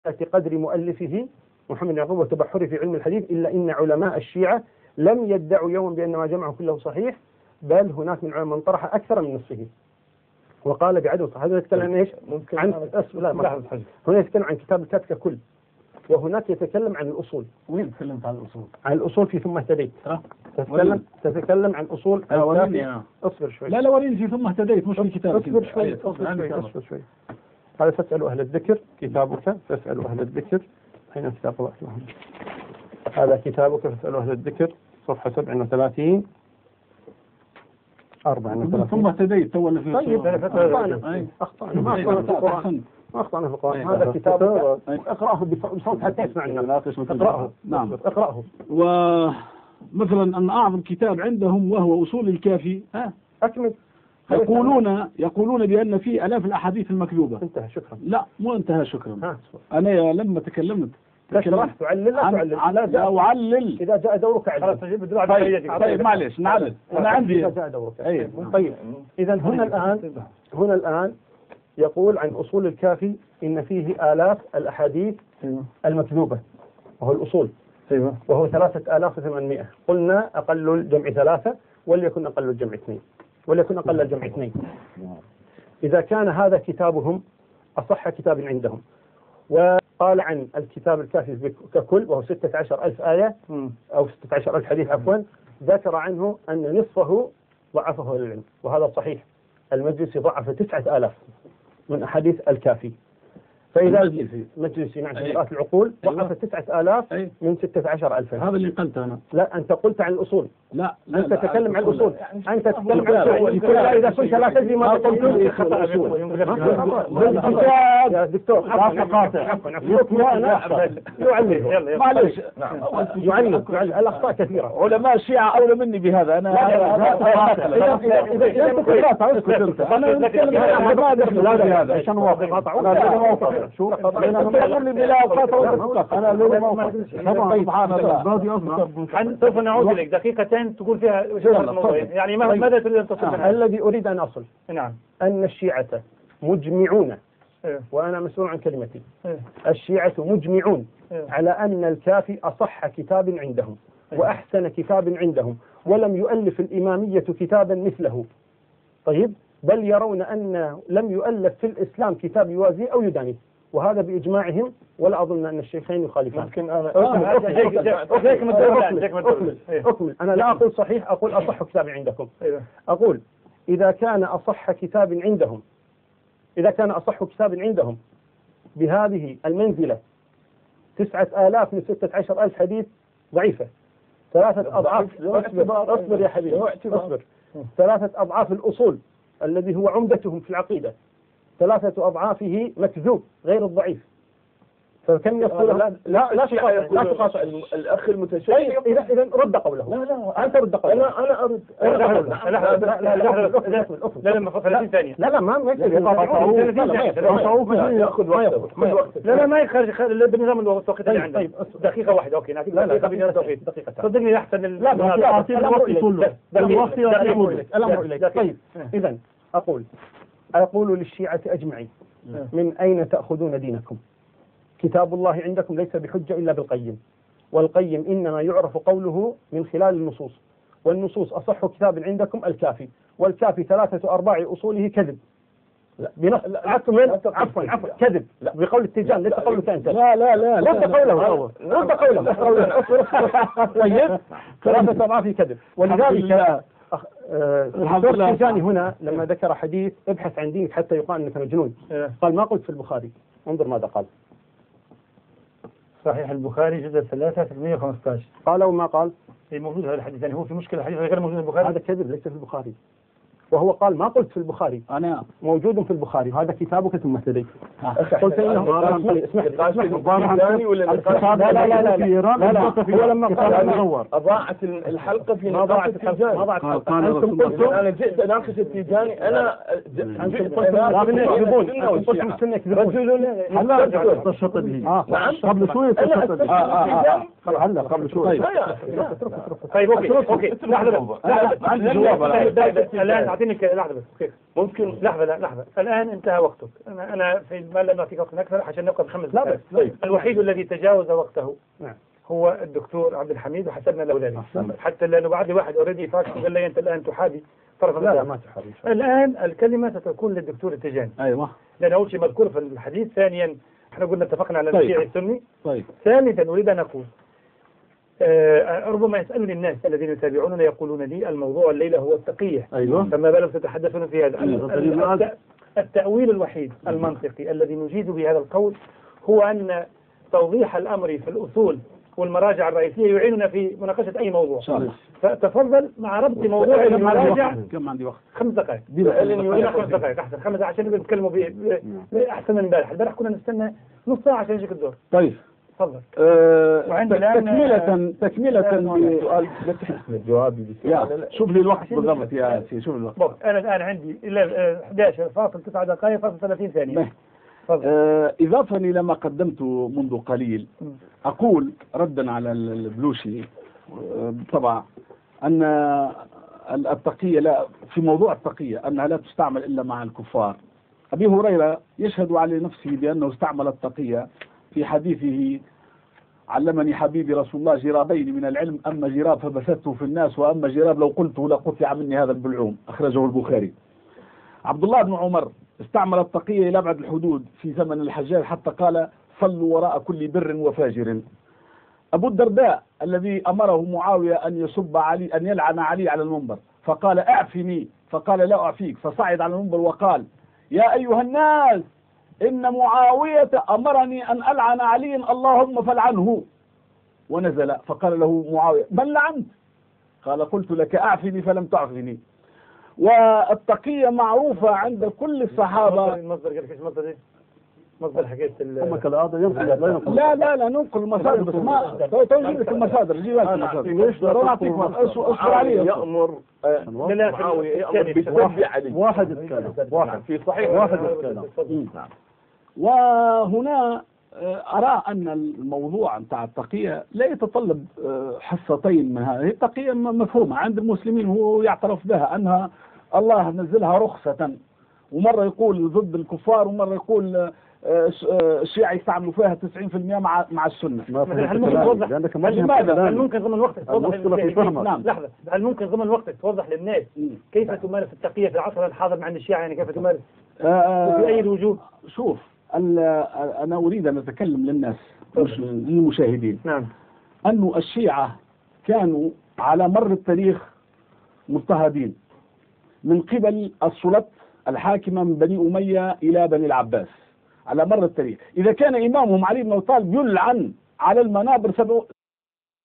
قدر مؤلفه محمد يعقوب وتبحره في علم الحديث، إلا إن علماء الشيعة لم يدعوا يوما بأن ما جمعه كله صحيح، بل هناك من علماء من طرح أكثر من نصفه وقال بعدم صحيح. هذا يتكلم عن ايش؟ عن هنا يتكلم عن كتاب الكافي ككل، وهناك يتكلم عن الأصول. وين تكلمت عن الأصول؟ عن الأصول في ثم اهتديت. تتكلم عن أصول الكافي. اصبر شوي. لا وريني في ثم اهتديت، مش في كتاب. اصبر شوي. هذا فاسألوا أهل الذكر كتابك، فاسألوا أهل الذكر. أين كتاب الله؟ هذا كتابك فاسألوا أهل الذكر، صفحة 37 34. ثم اهتديت تو اللي فيه. طيب أخطأنا ما أخطأنا في القرآن. هذا كتابك، اقرأه بصوت حتى يسمع الناس. اقرأه. نعم اقرأه. ومثلا أن أعظم كتاب عندهم وهو أصول الكافي. أكمل. يقولون بأن في آلاف الأحاديث المكذوبة. انتهى شكرا. لا مو انتهى شكرا. أنا لما تكلمت تشرح تعلل لا أعلل. إذا جاء دورك علل. طيب معلش نعلل. أنا عندي. إذا جاء دورك. طيب إذا هنا الآن يقول عن أصول الكافي إن فيه آلاف الأحاديث المكذوبة، وهو الأصول. وهو 3800. قلنا أقل الجمع 3 وليكن أقل الجمع 2 وليكن أقل الجمع 2. إذا كان هذا كتابهم أصح كتاب عندهم، وقال عن الكتاب الكافي ككل وهو 16,000 آية أو 16,000 حديث عفوا، ذكر عنه أن نصفه ضعفه العلم، وهذا صحيح. المجلسي ضعف 9,000 من أحاديث الكافي. فإذا مجلسي نعم في قراءة العقول ضعف 9,000 من 16,000. هذا اللي قلت أنا. لا أنت قلت عن الأصول. لا أنت تتكلم عن الأصول. أنت تتكلم عن الأصول. إذا كنت لا تدري ما قلت خطأ الأصول. يا دكتور معلش يعلم الأخطاء كثيرة. علماء الشيعة أولى مني بهذا. أنا إذا أنت قرأت أنا نتكلم عن هذا عشان واقع. شو أنا سبحان الله. سوف نعود إليك دقيقتين تقول فيها يعني ماذا تريد أن تصل؟ الذي أريد أن أصل نعم أن الشيعة مجمعون، وأنا مسؤول عن كلمتي، الشيعة مجمعون على أن الكافي أصح كتاب عندهم وأحسن كتاب عندهم، ولم يؤلف الإمامية كتابا مثله. طيب بل يرون أن لم يؤلف في الإسلام كتاب يوازيه أو يدانيه، وهذا بإجماعهم، ولا أظن أن الشيخين يخالفان. ممكن أنا أكمل. أنا لا أقول صحيح، أقول أصح كتاب عندكم. أقول إذا كان أصح كتاب عندهم بهذه المنزلة 9,000 من 16,000 حديث ضعيفة، 3 أضعاف. اصبر يا حبيبي اصبر. 3 أضعاف الأصول الذي هو عمدتهم في العقيدة، 3 أضعافه مكذوب غير الضعيف. فكم يقول لا تقاطع الأخ المتشيع. إذا رد قوله. لا أنت رد قوله. أنا أرد. لا 30 ثانية. لا ما يكفي. لا ما يخرج بنظام الوقت اللي عندنا. طيب دقيقة واحدة. أوكي نعطيك دقيقة. صدقني أحسن. الأمر إليك. طيب إذا أقول للشيعة أجمعين من أين تأخذون دينكم؟ كتاب الله عندكم ليس بحجة إلا بالقيم، والقيم إنما يعرف قوله من خلال النصوص، والنصوص أصح كتاب عندكم الكافي، والكافي 3/4 أصوله كذب. عفوا كذب بقول التيجان ليس قولك أنت. لا رد قوله. طيب 3/4 كذب. ولذلك الدكتور التيجاني هنا لما ذكر حديث ابحث عن دينك حتى يقال أنك مجنون، قال ما قلت في البخاري. انظر ماذا قال. صحيح البخاري جزء 3/115. قال وما قال؟ موجود هذا الحديث، يعني هو في مشكلة حديث غير موجود في البخاري. هذا كذب ليس في البخاري. وهو قال ما قلت في البخاري، أنا موجود في البخاري، وهذا كتابك ثم اهتديت. قلت إنه اسمح هو لما قال أنا أضاعت الحلقة في نقاش التيجاني. ما ضاعت الحلقة. أنتم قلتم أنا جئت أناقش التيجاني. أنا قبل شوي قبل شوي. طيب أوكي لحظة. الآن أعطيني لحظة بس كيف ممكن لحظة الآن انتهى وقتك. أنا في ما لم أعطيك وقت أكثر عشان نبقى ب5 دقائق. الوحيد الذي تجاوز وقته هو الدكتور عبد الحميد وحسبنا له ذلك حتى لأنه بعد لي واحد أوريدي فاكس قال لي أنت الآن تحابي طرف. لا ما تحابي. الآن الكلمة ستكون للدكتور التجاني. أيوة. لأن أول شيء مذكور في الحديث، ثانيا احنا قلنا اتفقنا على الشيعي السني. ثالثا أريد أن أقول ربما يسألني الناس الذين يتابعوننا يقولون لي الموضوع الليلة هو التقية. أيوة. فما بالك تتحدثون في هذا؟ التأويل الوحيد المنطقي الذي نجيد بهذا القول هو أن توضيح الأمر في الأصول والمراجع الرئيسية يعيننا في مناقشة أي موضوع. فتفضل مع ربط موضوع المراجع. كم عندي وقت؟ 5 دقائق. 5 دقائق أحسن. 5 عشان نتكلموا أحسن من امبارح كنا نستنى نص ساعة عشان يجيك الدور. طيب. تفضل. تكملة الجواب. شوف لي الوقت بالضبط يا سيدي، شوف الوقت. أنا الآن عندي إلى 11.9 دقائق 35 ثانية. إضافة إلى ما قدمت منذ قليل، أقول ردا على البلوشي طبعا أن التقية لا في موضوع التقية أنها لا تستعمل إلا مع الكفار. أبي هريرة يشهد على نفسه بأنه استعمل التقية في حديثه: علمني حبيبي رسول الله جرابين من العلم، أما جراب فبثته في الناس، وأما جراب لو قلته لقطع مني هذا البلعوم، أخرجه البخاري. عبد الله بن عمر استعمل التقية إلى أبعد الحدود في زمن الحجاج حتى قال: صلوا وراء كل بر وفاجر. أبو الدرداء الذي أمره معاوية أن يسب علي، أن يلعن علي على المنبر، فقال: أعفني، فقال: لا أعفيك، فصعد على المنبر وقال: يا أيها الناس إن معاوية أمرني أن ألعن علي، اللهم فلعنه. ونزل فقال له معاوية: من لعنت؟ قال: قلت لك أعفني فلم تعفني. والتقية معروفة عند كل الصحابة. مصدر حكاية هم كالعادة ينقل لا ينقل. لا ننقل المصادر، بس ما توجد لك المصادر. جيب لك المصادر. أعطيك أصبر علي. يأمر معاوية يأمر بالسب علي. واحد يتكلم. واحد في صحيح. واحد يتكلم. وهنا أرى أن الموضوع نتاع التقية لا يتطلب حصتين من هذه. التقية مفهومة عند المسلمين، هو يعترف بها أنها الله نزلها رخصة، ومرة يقول ضد الكفار ومرة يقول الشيعة يستعملوا فيها 90% مع السنة. هل ممكن توضح؟ هل ممكن ضمن الوقت توضح للناس؟ لحظة، هل ممكن ضمن الوقت توضح للناس كيف تمارس التقية في العصر الحاضر مع الشيعة؟ يعني كيف تمارس وفي أي الوجوه؟ شوف، أنا أريد أن أتكلم للناس مش للمشاهدين. نعم. أنه الشيعة كانوا على مر التاريخ مضطهدين من قبل السلطة الحاكمة من بني أمية إلى بني العباس على مر التاريخ. إذا كان إمامهم علي بن أبي طالب يلعن على المنابر